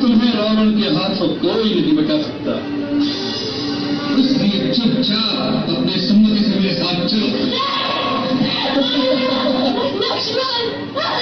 तुम्हें रावण के हाथों कोई नहीं बचा सकता। इसलिए चुपचाप अपने सुमति से मेरे साथ चलो। लक्ष्मण